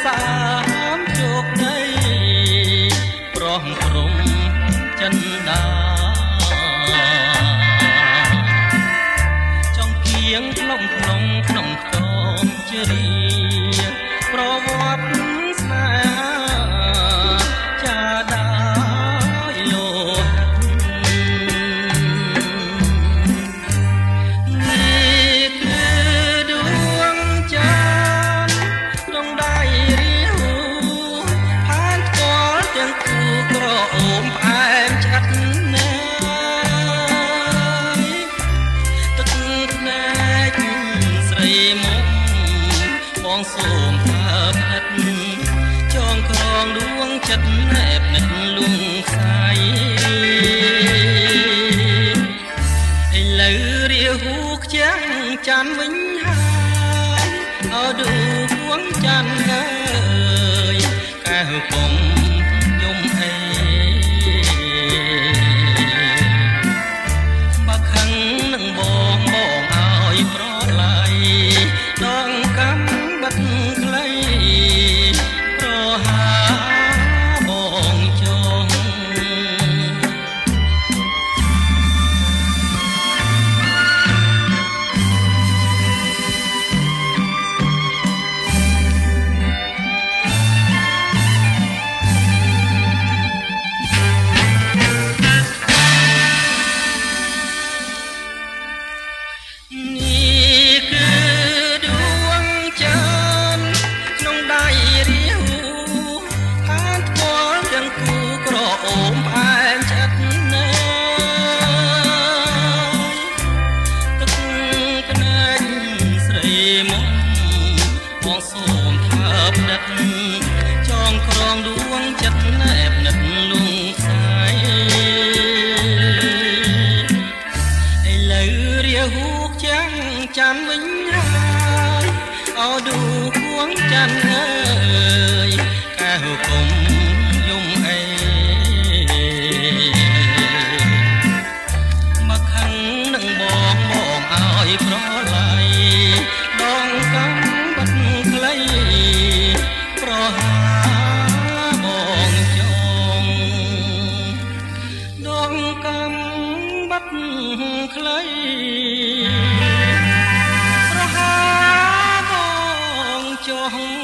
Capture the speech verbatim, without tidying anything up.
សាមជោគដីប្រោះព្រំចិនដាចង់គៀងផ្លុំផ្លុំក្នុងខ្ទមជារីប្រវត្តិស្នេហាចាដាយលោកនេះគឺដួងចានក្នុងដៃរាវផានផ្ទាល់ទាំងគូក្រអូមផ្អែមឆ្កាត់ណាយទឹកភ្នែកស្រីមុំបងសូមថើបហិតចងក្រងដួងចិត្តណែបនេះលួងខ្សែឥឡូវរាហូខ្ចាំងចាន់វិញហើយអោឌូគួងចាន់អើយកែវកុំយំអេបើខឹងនឹងបងបងឲ្យប្រឡ័យដងកំបិទខ្លីប្រហាបងចងនេះគឺដួងចានក្នុងដៃរាវខានថ្មទាំងគូក្រអូមផ្អែមឆ្អិតណាយទឹកភ្នែកស្រីមុំបងសូមថើបដិតចងក្រងដួងចិត្តណែបនិតលួងខ្សែឥឡូវរាហូខ្ចាំងចាន់វិញហើយអោឌូគួងចាន់អើយកែវកុំយំអេមកខឹងនឹងបងបងឲ្យប្រឡ័យដងកំបិទខ្លីប្រហាបងចងដងកំបិទខ្លីប្រហាបងចង